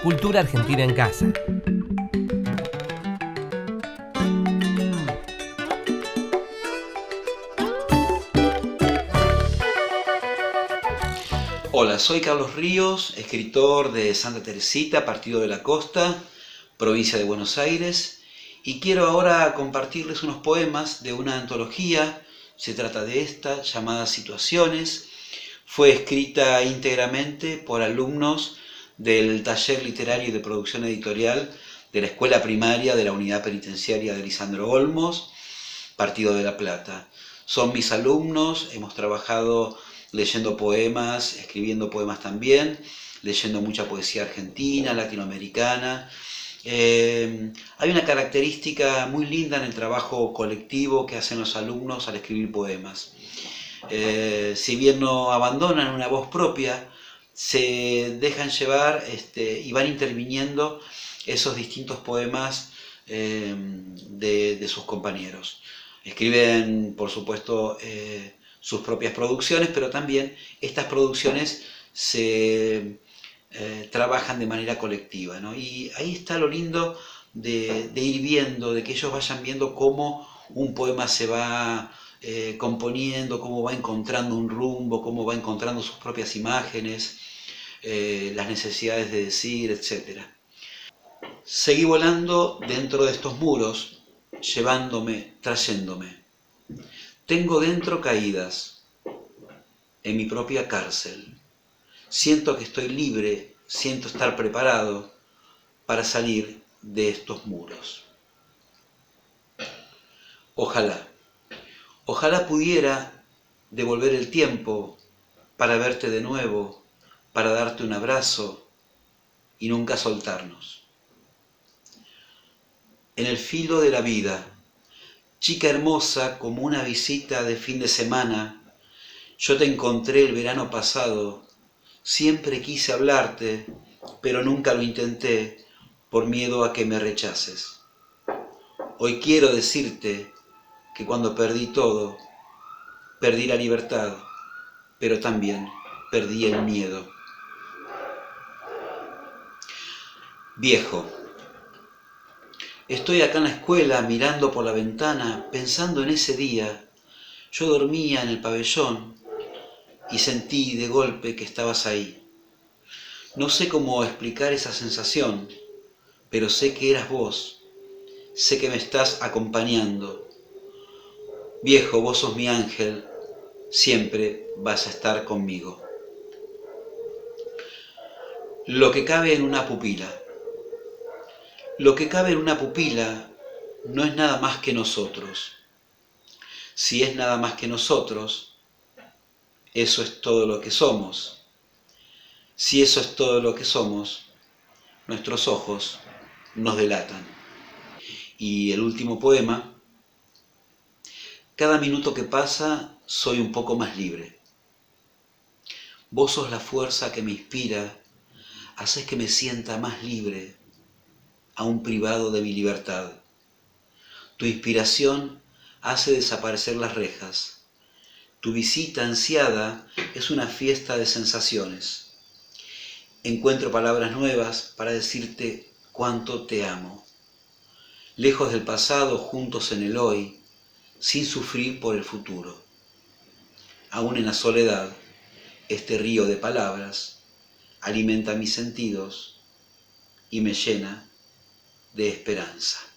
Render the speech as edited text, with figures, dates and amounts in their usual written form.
Cultura Argentina en Casa. Hola, soy Carlos Ríos, escritor de Santa Teresita, Partido de la Costa, provincia de Buenos Aires, y quiero ahora compartirles unos poemas de una antología. Se trata de esta, llamada Situaciones. Fue escrita íntegramente por alumnos del taller literario y de producción editorial de la Escuela Primaria de la Unidad Penitenciaria de Lisandro Olmos, Partido de la Plata. Son mis alumnos, hemos trabajado leyendo poemas, escribiendo poemas también, leyendo mucha poesía argentina, latinoamericana. Hay una característica muy linda en el trabajo colectivo que hacen los alumnos al escribir poemas. Si bien no abandonan una voz propia, se dejan llevar y van interviniendo esos distintos poemas de sus compañeros. Escriben, por supuesto, sus propias producciones, pero también estas producciones se trabajan de manera colectiva, ¿no? Y ahí está lo lindo de ir viendo, de que ellos vayan viendo cómo un poema se va componiendo, cómo va encontrando un rumbo, cómo va encontrando sus propias imágenes, las necesidades de decir, etc. Seguí volando dentro de estos muros, llevándome, trayéndome. Tengo dentro caídas, en mi propia cárcel. Siento que estoy libre, siento estar preparado para salir de estos muros. Ojalá pudiera devolver el tiempo para verte de nuevo, para darte un abrazo y nunca soltarnos. En el filo de la vida, chica hermosa como una visita de fin de semana, yo te encontré el verano pasado. Siempre quise hablarte, pero nunca lo intenté por miedo a que me rechaces. Hoy quiero decirte que cuando perdí todo, perdí la libertad, pero también perdí el miedo. Viejo, estoy acá en la escuela mirando por la ventana, pensando en ese día. Yo dormía en el pabellón y sentí de golpe que estabas ahí. No sé cómo explicar esa sensación, pero sé que eras vos, sé que me estás acompañando. Viejo, vos sos mi ángel, siempre vas a estar conmigo. Lo que cabe en una pupila. Lo que cabe en una pupila no es nada más que nosotros. Si es nada más que nosotros, eso es todo lo que somos. Si eso es todo lo que somos, nuestros ojos nos delatan. Y el último poema. Cada minuto que pasa soy un poco más libre. Vos sos la fuerza que me inspira, haces que me sienta más libre, aún privado de mi libertad. Tu inspiración hace desaparecer las rejas. Tu visita ansiada es una fiesta de sensaciones. Encuentro palabras nuevas para decirte cuánto te amo. Lejos del pasado, juntos en el hoy, sin sufrir por el futuro. Aún en la soledad, este río de palabras alimenta mis sentidos y me llena de esperanza.